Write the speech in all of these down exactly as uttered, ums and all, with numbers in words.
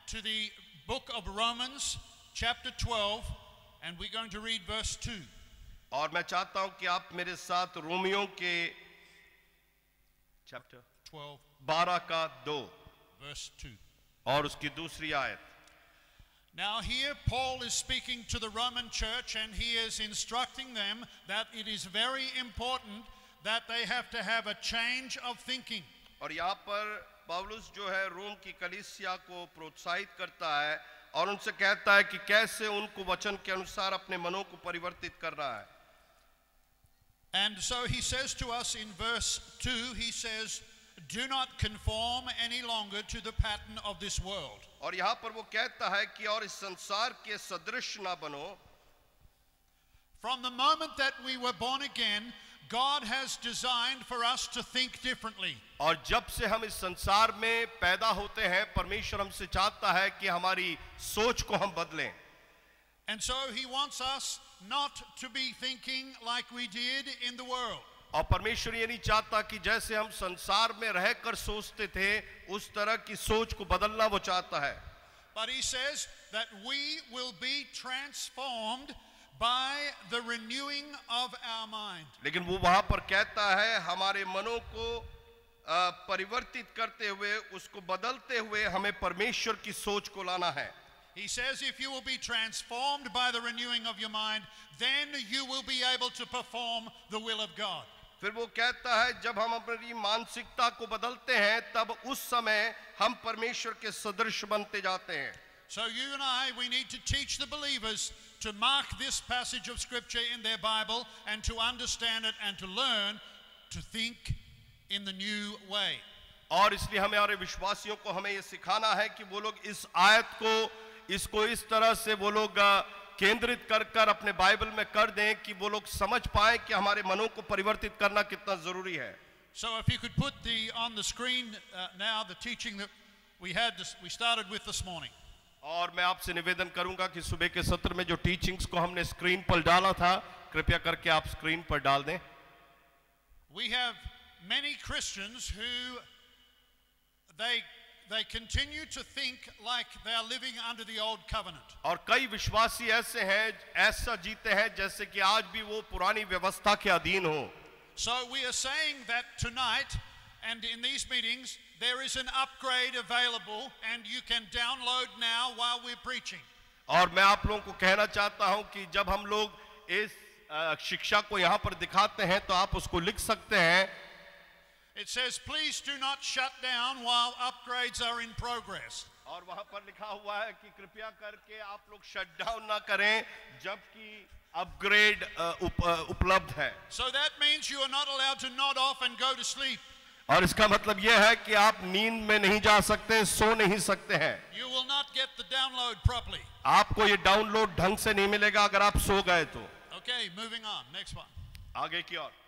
to the book of Romans, chapter twelve, and we're going to read verse two. और मैं चाहता हूं कि आप मेरे साथ रोमियो के चैप्टर twelve, बारह का दो verse two. और उसकी दूसरी आयत. Now here Paul is speaking to the Roman church, and he is instructing them that it is very important that they have to have a change of thinking. और यहाँ पर पौलुस जो है रोम की कलीसिया को प्रोत्साहित करता है और उनसे कहता है कि कैसे उनको वचन के अनुसार अपने मनों को परिवर्तित करना है. And so he says to us in verse two, he says, do not conform any longer to the pattern of this world. और यहाँ पर वो कहता है कि और इस संसार के सदृश ना बनो. From the moment that we were born again, God has designed for us to think differently. और जब से हम इस संसार में पैदा होते हैं परमेश्वर हमसे चाहता है कि हमारी सोच को हम बदलें. And so he wants us not to be thinking like we did in the world. और परमेश्वर ये नहीं चाहता कि जैसे हम संसार में रहकर सोचते थे उस तरह की सोच को बदलना वो चाहता है. But he says that we will be transformed by the renewing of our mind. लेकिन वो वहां पर कहता है हमारे मनों को परिवर्तित करते हुए उसको बदलते हुए हमें परमेश्वर की सोच को लाना है. He says if you will be transformed by the renewing of your mind, then you will be able to perform the will of God. फिर वो कहता है जब हम अपनी मानसिकता को बदलते हैं तब उस समय हम परमेश्वर के सदृश बनते जाते हैं. So you and I, we need to teach the believers to mark this passage of scripture in their Bible and to understand it and to learn to think in the new way. और इसलिए हमें हमारे विश्वासियों को हमें ये सिखाना है कि वो लोग इस आयत को इसको इस तरह से वो लोग केंद्रित कर कर अपने बाइबल में कर दें कि वो लोग समझ पाए कि हमारे मनों को परिवर्तित करना कितना जरूरी है. So if you could put the on the screen uh, now the teaching that we had this, we started with this morning. और मैं आपसे निवेदन करूंगा कि सुबह के सत्र में जो टीचिंग्स को हमने स्क्रीन पर डाला था कृपया करके आप स्क्रीन पर डाल दें. We have many Christians who they they continue to think like they are living under the old covenant. और कई विश्वासी ऐसे हैं ऐसा जीते हैं जैसे कि आज भी वो पुरानी व्यवस्था के अधीन हो. So we are saying that tonight and in these meetings there is an upgrade available and you can download now while we're preaching. और मैं आप लोगों को कहना चाहता हूं कि जब हम लोग इस शिक्षा को यहां पर दिखाते हैं तो आप उसको लिख सकते हैं. It says please do not shut down while upgrades are in progress. और वहां पर लिखा हुआ है कि कृपया करके आप लोग शट डाउन ना करें जबकि अपग्रेड उपलब्ध है. So that means you are not allowed to nod off and go to sleep. और इसका मतलब यह है कि आप नींद में नहीं जा सकते, सो नहीं सकते हैं. You will not get the download properly. आपको ये डाउनलोड ढंग से नहीं मिलेगा अगर आप सो गए तो. Okay, moving on. Next one. आगे की ओर.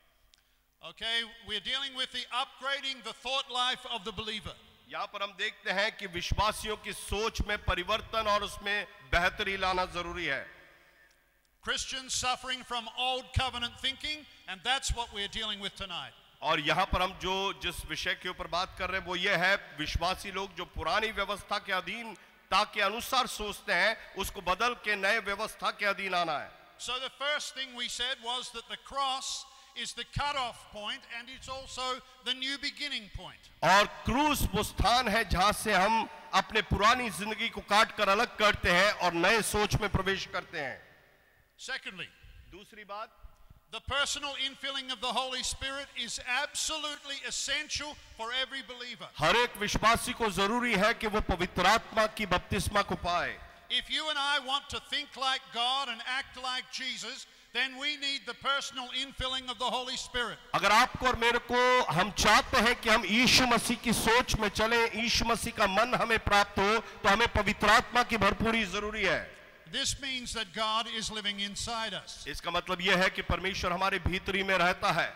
Okay, we're dealing with the upgrading the thought life of the believer. यहाँ पर हम देखते हैं कि विश्वासियों की सोच में परिवर्तन और उसमें बेहतरी लाना जरूरी है. Christians suffering from old covenant thinking, and that's what we're dealing with tonight. और यहाँ पर हम जो जिस विषय के ऊपर बात कर रहे हैं वो ये है विश्वासी लोग जो पुरानी व्यवस्था के अधीन ताकि अनुसार सोचते हैं उसको बदल के नए व्यवस्था के अधीन आना है. So the first thing we said was that the cross is the cut-off point and it's also the new beginning point. और क्रूस वो स्थान है जहां से हम अपने पुरानी जिंदगी को काट कर अलग करते हैं और नए सोच में प्रवेश करते हैं. Secondly, दूसरी बात, the personal infilling of the Holy Spirit is absolutely essential for every believer. हर एक विश्वासी को जरूरी है कि वो पवित्र आत्मा की बपतिस्मा को पाए. If you and I want to think like God and act like Jesus, then we need the personal infilling of the Holy Spirit. अगर आपको और मेरे को हम चाहते हैं कि हम यीशु मसीह की सोच में चलें, यीशु मसीह का मन हमें प्राप्त हो तो हमें पवित्र आत्मा की भरपूरी जरूरी है. This means that God is living inside us. इसका मतलब यह है कि परमेश्वर हमारे भीतरी में रहता है.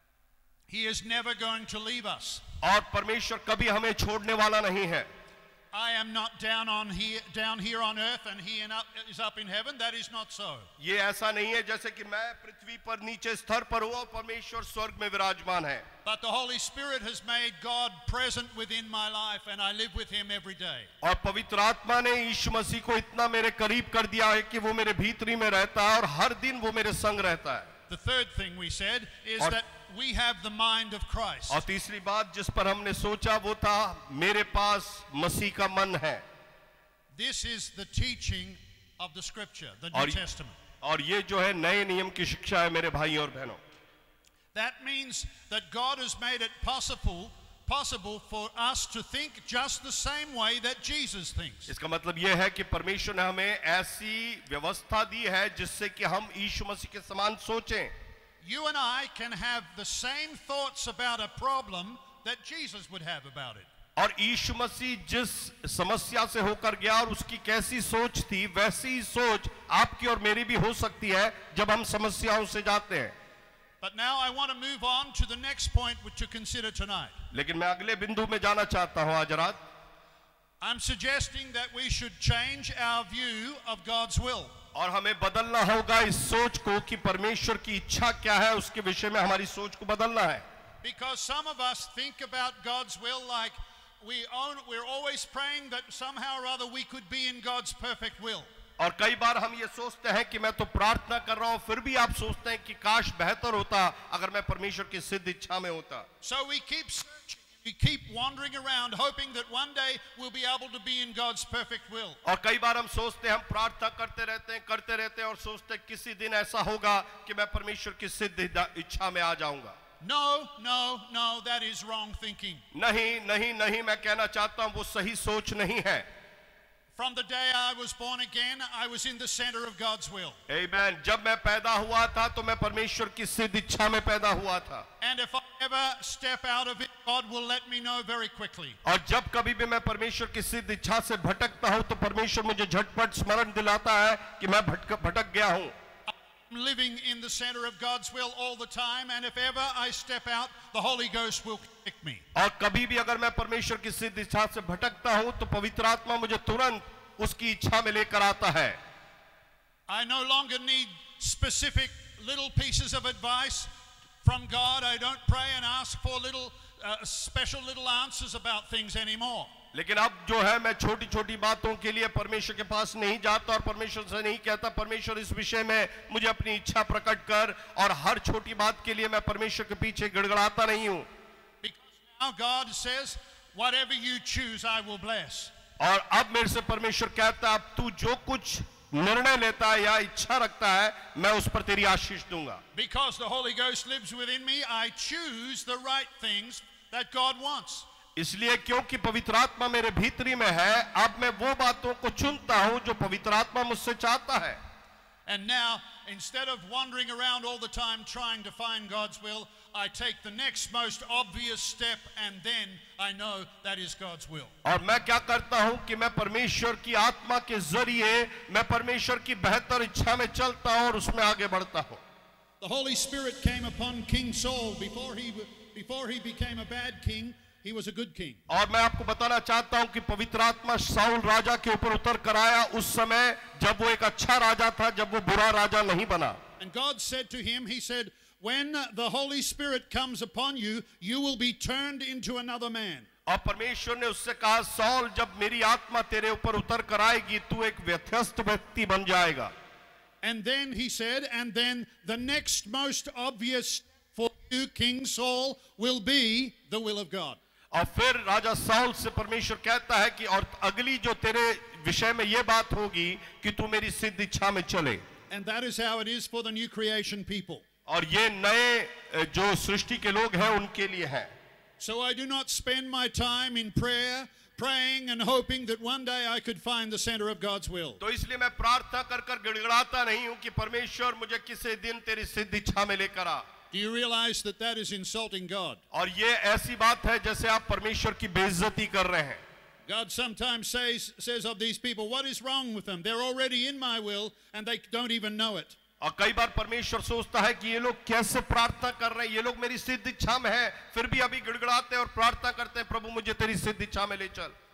He is never going to leave us. और परमेश्वर कभी हमें छोड़ने वाला नहीं है. I am not down on here, down here on earth, and he in up, is up in heaven. That is not so. ये ऐसा नहीं है जैसे कि मैं पृथ्वी पर नीचे स्तर पर हूँ और परमेश्वर स्वर्ग में विराजमान है. But the Holy Spirit has made God present within my life, and I live with him every day. और पवित्र आत्मा ने यीशु मसीह को इतना मेरे करीब कर दिया है कि वो मेरे भीतरी में रहता है और हर दिन वो मेरे संग रहता है. The third thing we said is और, that we have the mind of Christ. और तीसरी बात जिस पर हमने सोचा वो था मेरे पास मसीह का मन है. This is the teaching of the Scripture, the New और, Testament. और ये जो है नए नियम की शिक्षा है मेरे भाई और बहनों. That means that God has made it possible possible for us to think just the same way that Jesus thinks. इसका मतलब यह है कि परमेश्वर ने हमें ऐसी व्यवस्था दी है जिससे कि हम यीशु मसीह के समान सोचें. You and I can have the same thoughts about a problem that Jesus would have about it. और यीशु मसीह जिस समस्या से होकर गया और उसकी कैसी सोच थी वैसी ही सोच आपकी और मेरी भी हो सकती है जब हम समस्याओं से जाते हैं. But now I want to move on to the next point to consider tonight. लेकिन मैं अगले बिंदु में जाना चाहता हूं आज रात. I'm suggesting that we should change our view of God's will. और हमें बदलना होगा इस सोच को कि परमेश्वर की इच्छा क्या है उसके विषय में हमारी सोच को बदलना है. Because some of us think about God's will like we own, we're always praying that somehow or other we could be in God's perfect will. और कई बार हम ये सोचते हैं कि मैं तो प्रार्थना कर रहा हूं फिर भी आप सोचते हैं कि काश बेहतर होता अगर मैं परमेश्वर की सिद्ध इच्छा में होता. So we keep searching, we keep wandering around hoping that one day we'll be able to be in God's perfect will. और कई बार हम सोचते हैं हम प्रार्थना करते रहते हैं करते रहते हैं और सोचते हैं किसी दिन ऐसा होगा कि मैं परमेश्वर की सिद्ध इच्छा में आ जाऊंगा. No, no, no, that is wrong thinking. नहीं नहीं नहीं मैं कहना चाहता हूं वो सही सोच नहीं है. From the day I was born again, I was in the center of God's will. Amen. जब मैं पैदा हुआ था तो मैं परमेश्वर की सिद्ध इच्छा में पैदा हुआ था. And if I ever step out of it, God will let me know very quickly. और जब कभी भी मैं परमेश्वर की सिद्ध इच्छा से भटकता हूं तो परमेश्वर मुझे झटपट स्मरण दिलाता है कि मैं भटक भटक गया हूं. I'm living in the center of God's will all the time, and if ever I step out, the Holy Ghost will convict me. और कभी भी अगर मैं परमेश्वर की सिद्ध इच्छा से भटकता हूं तो पवित्र आत्मा मुझे तुरंत उसकी इच्छा में लेकर आता है. I no longer need specific little pieces of advice from God. I don't pray and ask for little uh, special little answers about things anymore. लेकिन अब जो है मैं छोटी छोटी बातों के लिए परमेश्वर के पास नहीं जाता और परमेश्वर से नहीं कहता परमेश्वर इस विषय में मुझे अपनी इच्छा प्रकट कर, और हर छोटी बात के लिए मैं परमेश्वर के पीछे गिड़गिड़ाता नहीं हूं. Because now God says, whatever you choose, I will bless. और अब मेरे से परमेश्वर कहता है अब तू जो कुछ निर्णय लेता है या इच्छा रखता है मैं उस पर तेरी आशीष दूंगा. Because the Holy Ghost lives within me, I choose the right things that God wants. इसलिए क्योंकि पवित्र आत्मा मेरे भीतरी में है अब मैं वो बातों को चुनता हूं जो पवित्र आत्मा मुझसे चाहता है. And now, instead of wandering around all the time trying to find God's will, I take the next most obvious step, and then I know that is God's will. और मैं क्या करता हूं कि मैं परमेश्वर की आत्मा के जरिए मैं परमेश्वर की बेहतर इच्छा में चलता हूं और उसमें आगे बढ़ता हूं. The Holy Spirit came upon King Saul before he before he became a bad king. He was a good king. और मैं आपको बताना चाहता हूं कि पवित्र आत्मा शाऊल राजा के ऊपर उतर कर आया उस समय जब वो एक अच्छा राजा था, जब वो बुरा राजा नहीं बना. And God said to him, he said, when the Holy Spirit comes upon you, you will be turned into another man. और परमेश्वर ने उससे कहा सौल जब मेरी आत्मा तेरे ऊपर उतर कर आएगी तू एक व्यत्यस्त व्यक्ति बन जाएगा. And then he said, and then the next most obvious for you, King Saul, will be the will of God. और फिर राजा साउल से परमेश्वर कहता है कि और अगली जो तेरे विषय में ये बात होगी कि तू मेरी सिद्ध इच्छा में चले. And that is how it is for the new creation people. और ये नए जो सृष्टि के लोग हैं उनके लिए है. So I do not spend my time in prayer, praying and hoping that one day I could find the center of God's will. तो इसलिए मैं प्रार्थना कर कर गिड़गिड़ाता नहीं हूं कि परमेश्वर मुझे किसी दिन तेरी सिद्ध इच्छा में लेकर आ. Do you realize that that is insulting God? और ये ऐसी बात है जैसे आप परमेश्वर की बेइज्जती कर रहे हैं. God sometimes says says of these people, what is wrong with them? They're already in my will and they don't even know it. और कई बार परमेश्वर सोचता है कि ये लोग कैसे प्रार्थना कर रहे हैं, ये लोग मेरी सिद्ध इच्छा में हैं, फिर भी अभी गिड़गिड़ाते हैं और प्रार्थना करते हैं प्रभु मुझे तेरी सिद्ध इच्छा में ले चल.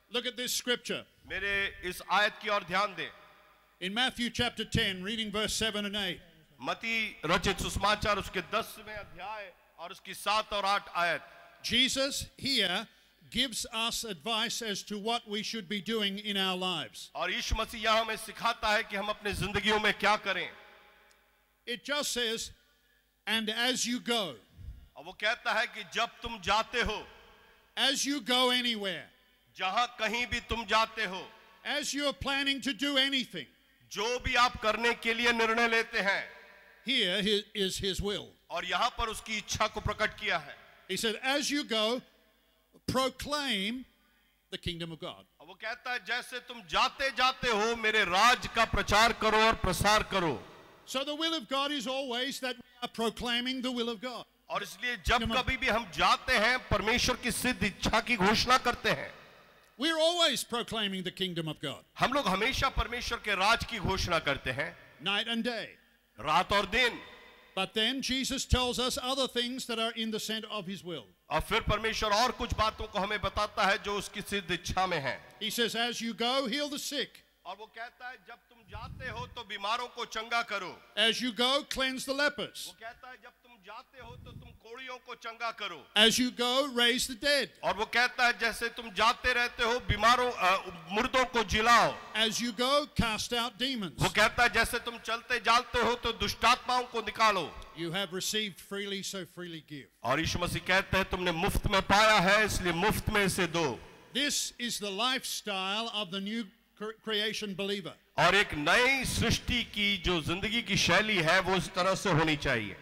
Look at this scripture. मेरे इस आयत की ओर ध्यान दें। In Matthew chapter ten, reading verse seven and eight. मती रचित सुसमाचार उसके दसवें अध्याय और उसकी सात और आठ आयत। Jesus here gives us advice as to what we should be doing in our lives. और यीशु मसीह यहाँ हमें सिखाता है कि हम अपने जिंदगियों में क्या करें। It just says, and as you go. और वो कहता है कि जब तुम जाते हो, as you go anywhere, जहां कहीं भी तुम जाते हो, as you're planning to do anything, जो भी आप करने के लिए निर्णय लेते हैं, here is his will. और यहाँ पर उसकी इच्छा को प्रकट किया है। He said, as you go, proclaim the kingdom of God. और वो कहता है जैसे तुम जाते जाते हो मेरे राज का प्रचार करो और प्रसार करो। So the will of God is always that we are proclaiming the will of God. और इसलिए जब कभी भी हम जाते हैं परमेश्वर की सिद्ध इच्छा की घोषणा करते हैं। We're always proclaiming the kingdom of God. हम लोग हमेशा परमेश्वर के राज की घोषणा करते हैं, night and day. रात और दिन। But then Jesus tells us other things that are in the center of his will. और फिर परमेश्वर और कुछ बातों को हमें बताता है जो उसकी सिद्ध इच्छा में है। He says, as you go, heal the sick. और वो कहता है जब तुम जाते हो तो बीमारों को चंगा करो। As you go, cleanse the lepers. वो कहता है जब तुम जाते हो तो तुम कोढ़ियों को चंगा करो। As you go, raise the dead. और वो कहता है जैसे तुम जाते रहते हो बीमारों मुर्दों को जिलाओ। As you go, cast out demons. वो कहता है जैसे तुम चलते जाते हो तो दुष्टात्माओं को निकालो। You have received freely, so freely give. और यीशु मसीह कहते हैं तुमने मुफ्त में पाया है इसलिए मुफ्त में इसे दो। This is the lifestyle of the new creation believer. और एक नई सृष्टि की जो जिंदगी की शैली है वो इस तरह से होनी चाहिए।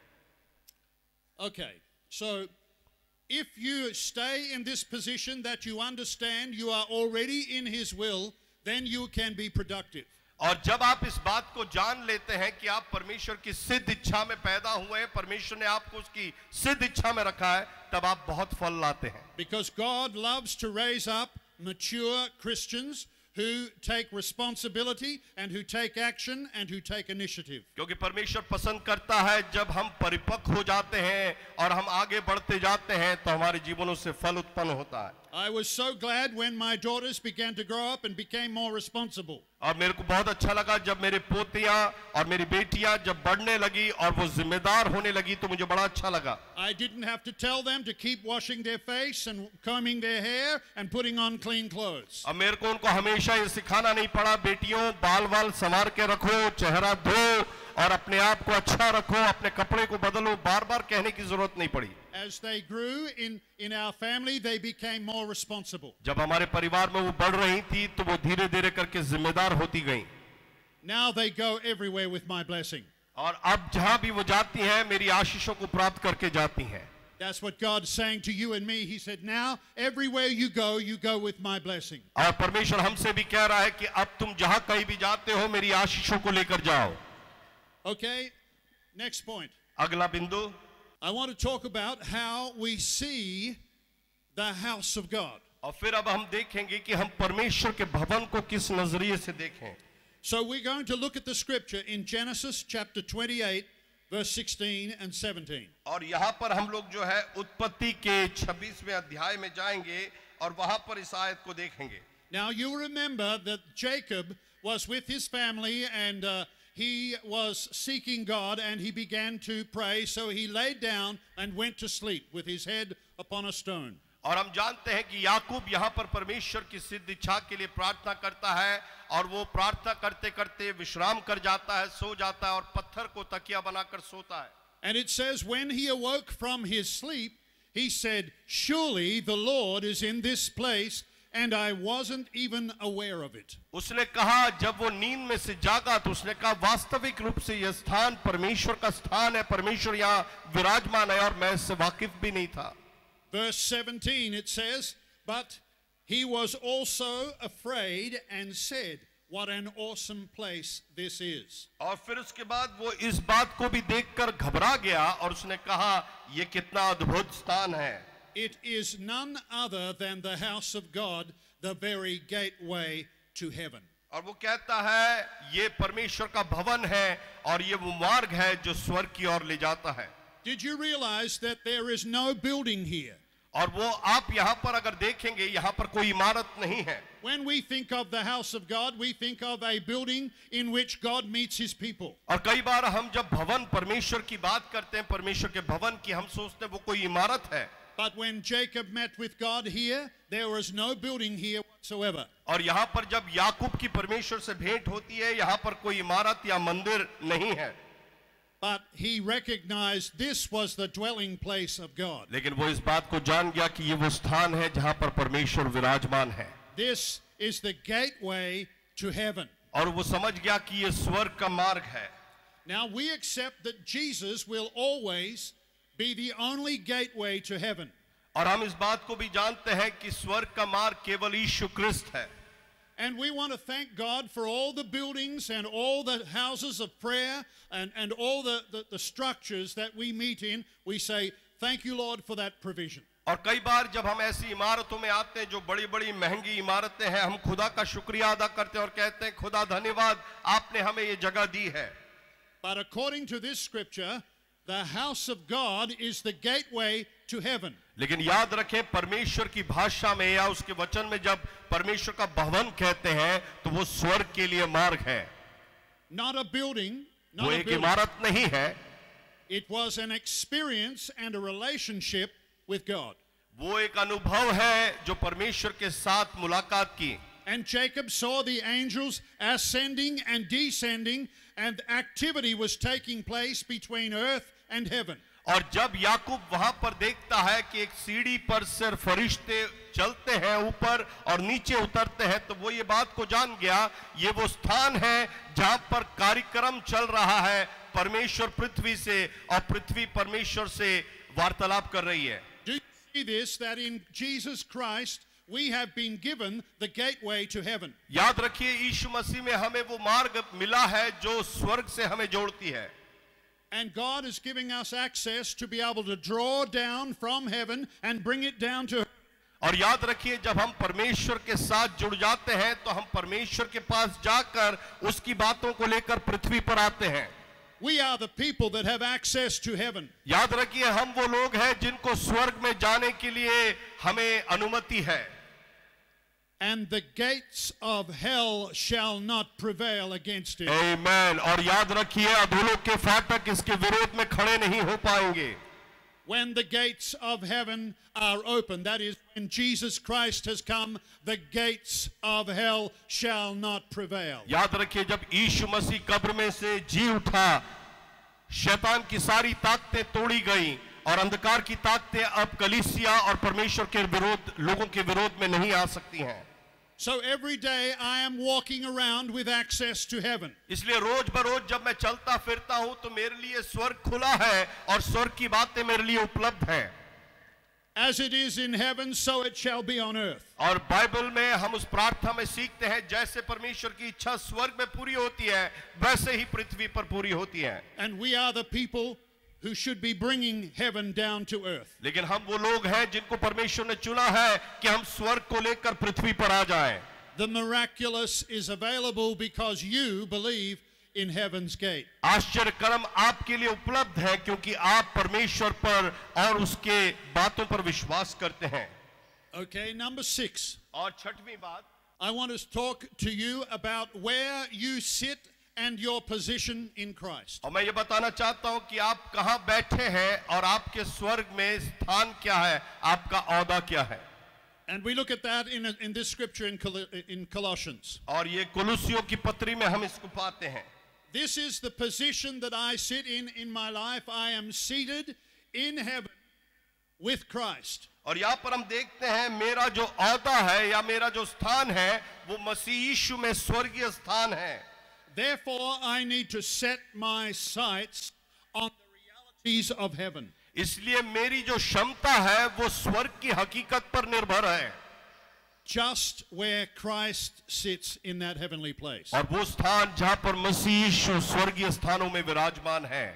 Okay, so if you stay in this position that you understand you are already in his will, then you can be productive. और जब आप इस बात को जान लेते हैं कि आप परमेश्वर की सिद्ध इच्छा में पैदा हुए हैं, परमेश्वर ने आपको उसकी सिद्ध इच्छा में रखा है, तब आप बहुत फल लाते हैं। Because God loves to raise up mature Christians who take responsibility and who take action and who take initiative. क्योंकि परमेश्वर पसंद करता है जब हम परिपक्व हो जाते हैं और हम आगे बढ़ते जाते हैं तो हमारे जीवनों से फल उत्पन्न होता है। I was so glad when my daughters began to grow up and became more responsible. और मेरे को बहुत अच्छा लगा जब मेरे पोतियां और मेरी बेटियां जब बढ़ने लगी और वो जिम्मेदार होने लगी तो मुझे बड़ा अच्छा लगा। I didn't have to tell them to keep washing their face and combing their hair and putting on clean clothes. अब मेरे को उनको हमेशा ये सिखाना नहीं पड़ा बेटियों बाल वाल संवार के रखो, चेहरा धो और अपने आप को अच्छा रखो, अपने कपड़े को बदलो, बार बार कहने की जरूरत नहीं पड़ी। As they grew in in our family, they became more responsible. जब हमारे परिवार में वो बढ़ रही थी तो वो धीरे-धीरे करके जिम्मेदार होती गईं। Now they go everywhere with my blessing. और अब जहां भी वो जाती हैं मेरी आशीषों को प्राप्त करके जाती हैं। That's what God's saying to you and me. He said, now everywhere you go, you go with my blessing. और परमेश्वर हमसे भी कह रहा है कि अब तुम जहां कहीं भी जाते हो मेरी आशीषों को लेकर जाओ। Okay, next point. अगला बिंदु, I want to talk about how we see the house of God. और फिर अब हम देखेंगे कि हम परमेश्वर के भवन को किस नजरिए से देखें। So we're going to look at the scripture in Genesis chapter twenty-eight, verse sixteen and seventeen. और यहाँ पर हम लोग जो है उत्पत्ति के छब्बीसवें अध्याय में जाएंगे और वहां पर इस आयत को देखेंगे। Now you remember that Jacob was with his family and uh, he was seeking God and he began to pray, so he laid down and went to sleep with his head upon a stone. और हम जानते हैं कि याकूब यहाँ पर परमेश्वर की सिद्ध इच्छा के लिए प्रार्थना करता है और वो प्रार्थना करते करते विश्राम कर जाता है, सो जाता है और पत्थर को तकिया बनाकर सोता है। And it says when he awoke from his sleep, he said, surely the Lord is in this place and I wasn't even aware of it. उसने कहा जब वो नींद में से जागा तो उसने कहा वास्तविक रूप से यह स्थान परमेश्वर का स्थान है, परमेश्वर यहाँ विराजमान है और मैं इससे वाकिफ भी नहीं था। Verse seventeen it says, but he was also afraid and said, what an awesome place this is. और फिर उसके बाद वो इस बात को भी देखकर घबरा गया और उसने कहा ये कितना अद्भुत स्थान है। It is none other than the house of God, the very gateway to heaven. और वो कहता है ये परमेश्वर का भवन है और ये वो मार्ग है जो स्वर्ग की ओर ले जाता है। Did you realize that there is no building here? और वो आप यहाँ पर अगर देखेंगे यहाँ पर कोई इमारत नहीं है. When we think of the house of God, we think of a building in which God meets his people. और कई बार हम जब भवन परमेश्वर की बात करते हैं, परमेश्वर के भवन की, हम सोचते हैं वो कोई इमारत है. But when Jacob met with God here, there was no building here whatsoever. और यहाँ पर जब याकूब की परमेश्वर से भेंट होती है, यहाँ पर कोई इमारत या मंदिर नहीं है. But he recognized this was the dwelling place of God. लेकिन वो इस बात को जान गया कि ये वो स्थान है जहाँ पर परमेश्वर विराजमान है. This is the gateway to heaven. और वो समझ गया कि ये स्वर्ग का मार्ग है. Now we accept that Jesus will always be the only gateway to heaven. और हम इस बात को भी जानते हैं कि स्वर्ग का मार्ग केवल यीशु क्रिस्त है. And we want to thank God for all the buildings and all the houses of prayer and, and all the, the, the structures that we meet in. We say, thank you, Lord, for that provision. और कई बार जब हम ऐसी इमारतों में आते हैं जो बड़ी बड़ी महंगी इमारतें हैं, हम खुदा का शुक्रिया अदा करते हैं और कहते हैं खुदा धन्यवाद आपने हमें ये जगह दी है. But according to this scripture, the house of God is the gateway to heaven. लेकिन याद रखें परमेश्वर की भाषा में या उसके वचन में जब परमेश्वर का भवन कहते हैं तो वो स्वर्ग के लिए मार्ग है. Not a building, वो not a एक building. इमारत नहीं है. It was an experience and a relationship with God. वो एक अनुभव है जो परमेश्वर के साथ मुलाकात की. And Jacob saw the angels ascending and descending, and activity was taking place between earth and heaven. और जब याकूब वहां पर देखता है कि एक सीढ़ी पर से फरिश्ते चलते हैं ऊपर और नीचे उतरते हैं, तो वो ये बात को जान गया ये वो स्थान है जहां पर कार्यक्रम चल रहा है. परमेश्वर पृथ्वी से और पृथ्वी परमेश्वर से वार्तालाप कर रही है. Do you see this, that in Jesus Christ we have been given the gateway to heaven? याद रखिए यीशु मसीह में हमें वो मार्ग मिला है जो स्वर्ग से हमें जोड़ती है. And God is giving us access to be able to draw down from heaven and bring it down to earth. और याद रखिए जब हम परमेश्वर के साथ जुड़ जाते हैं तो हम परमेश्वर के पास जाकर उसकी बातों को लेकर पृथ्वी पर आते हैं. We are the people that have access to heaven. याद रखिए हम वो लोग हैं जिनको स्वर्ग में जाने के लिए हमें अनुमति है. And the gates of hell shall not prevail against it. Amen. और याद रखिए अधोलोक के फाटक इसके विरोध में खड़े नहीं हो पाएंगे. When the gates of heaven are open, that is, when Jesus Christ has come, the gates of hell shall not prevail. याद रखिए जब यीशु मसीह कब्र में से जी उठा, शैतान की सारी ताकतें तोड़ी गई और अंधकार की ताकतें अब कलीसिया और परमेश्वर के विरोध लोगों के विरोध में नहीं आ सकती हैं. So every day I am walking around with access to heaven. इसलिए रोज बरोज जब मैं चलता फिरता हूं तो मेरे लिए स्वर्ग खुला है और स्वर्ग की बातें मेरे लिए उपलब्ध हैं. As it is in heaven, so it shall be on earth. और बाइबल में हम उस प्रार्थना में सीखते हैं जैसे परमेश्वर की इच्छा स्वर्ग में पूरी होती है वैसे ही पृथ्वी पर पूरी होती है. And we are the people who should be bringing heaven down to earth. लेकिन हम वो लोग हैं जिनको परमेश्वर ने चुना है कि हम स्वर्ग को लेकर पृथ्वी पर आ जाएं. The miraculous is available because you believe in heaven's gate. आश्चर्य कर्म आपके लिए उपलब्ध है क्योंकि आप परमेश्वर पर और उसके बातों पर विश्वास करते हैं. Okay, number six. और छठवीं बात, I want to talk to you about where you sit and your position in Christ. और मैं ये बताना चाहता हूं कि आप कहां बैठे हैं और आपके स्वर्ग में स्थान क्या है, आपका औदा क्या है. And we look at that in, in this scripture in, Col- in Colossians. और ये कोलोसियों की पत्री में हम इसको पाते हैं. This is the position that I sit in in my life. I am seated in heaven with Christ. और यहाँ पर हम देखते हैं मेरा जो औदा है या मेरा जो स्थान है वो मसीह यीशु में स्वर्गीय स्थान है. Therefore, I need to set my sights on the realities of heaven. इसलिए मेरी जो क्षमता है वो स्वर्ग की हकीकत पर निर्भर है. Just where Christ sits in that heavenly place. और वो स्थान जहां पर मसीह यीशु स्वर्गीय स्थानों में विराजमान है.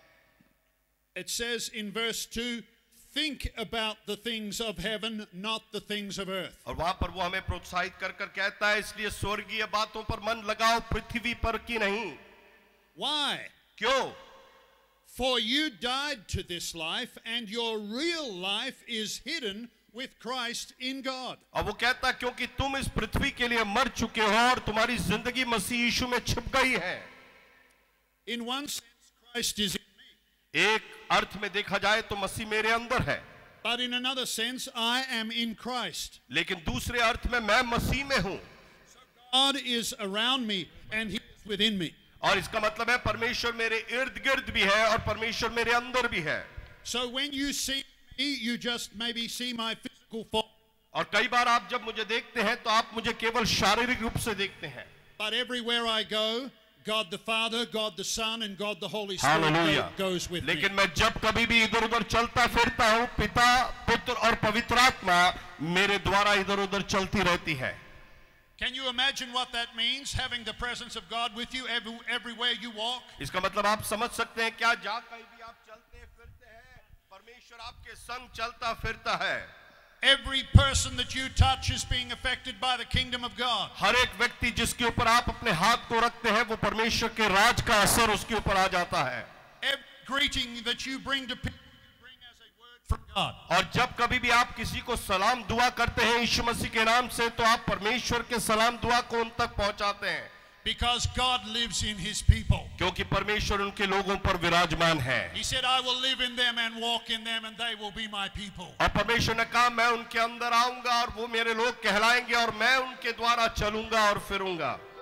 It says in verse two, think about the things of heaven, not the things of earth. और वहां पर वो हमें प्रोत्साहित कर कर कहता है इसलिए स्वर्गीय बातों पर मन लगाओ पृथ्वी पर की नहीं. Why? क्यों? For you died to this life, and your real life is hidden with Christ in God. अब वो कहता क्योंकि तुम इस पृथ्वी के लिए मर चुके हो और तुम्हारी जिंदगी मसीह यीशु में छिप गई है. In one sense, Christ is in me. एक अर्थ में देखा जाए तो मसीह मेरे अंदर है. But in another sense, I am in Christ. लेकिन दूसरे अर्थ में मैं मसीह में हूं. God is around me and He is within me. और इसका मतलब है परमेश्वर मेरे इर्द गिर्द भी है और परमेश्वर मेरे अंदर भी है. So when you see me, you just maybe see my physical form. और कई बार आप जब मुझे देखते हैं तो आप मुझे केवल शारीरिक रूप से देखते हैं. But everywhere I go, God the Father, God the Son, and God the Holy Spirit Hallelujah. go- goes with me. लेकिन मैं जब कभी भी इधर उधर चलता फिरता हूँ, पिता, पुत्र और पवित्र आत्मा मेरे द्वारा इधर उधर चलती रहती है. Can you imagine what that means, having the presence of God with you every, everywhere you walk? इसका मतलब आप समझ सकते हैं क्या, जहाँ कहीं भी आप चलते फिरते हैं परमेश्वर आपके संग चलता फिरता है. Every person that you touch is being affected by the kingdom of God. हर एक व्यक्ति जिसके ऊपर आप अपने हाथ को रखते हैं वो परमेश्वर के राज का असर उसके ऊपर आ जाता है. Every greeting that you bring to people, you bring as a word from God. और जब कभी भी आप किसी को सलाम दुआ करते हैं यीशु मसीह के नाम से तो आप परमेश्वर के सलाम दुआ को उन तक पहुंचाते हैं. Because God lives in His people. क्योंकि परमेश्वर उनके लोगों पर विराजमान है. He said, I will live in them and walk in them, and they will be my people. और परमेश्वर ने कहा मैं उनके अंदर आऊंगा और वो मेरे लोग कहलाएंगे और मैं उनके द्वारा चलूंगा और फिरूंगा.